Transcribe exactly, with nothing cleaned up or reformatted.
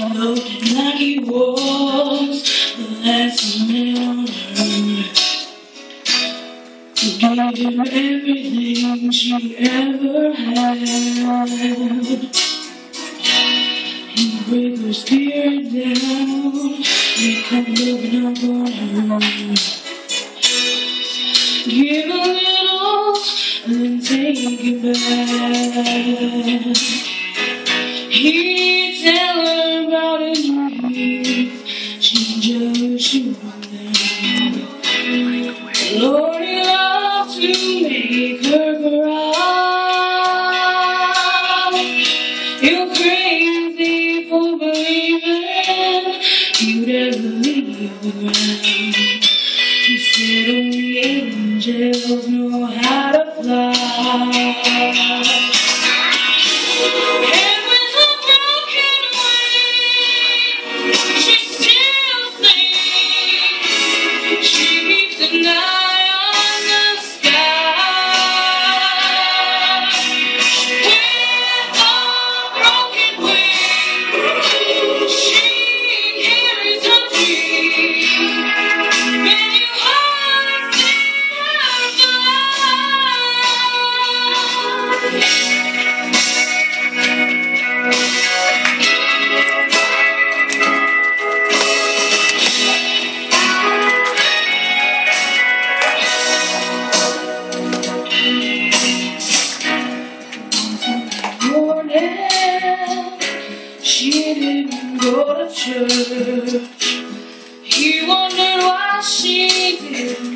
looked like he was the last man on earth. Who gave him everything she ever had. He'd break her spirit down, make her loving up on her. Give a little and then take it back. He'd tell her about his dreams, she'd just shoot him down. Lord, he loved to make her cry. You're crazy for believing you'd ever leave the ground. He said only angels know how to fly. And with a broken wing, she still sings. She keeps an eye on the sky. With a broken wing, she carries her dream. When you always see her she didn't go to church. He wondered why she didn't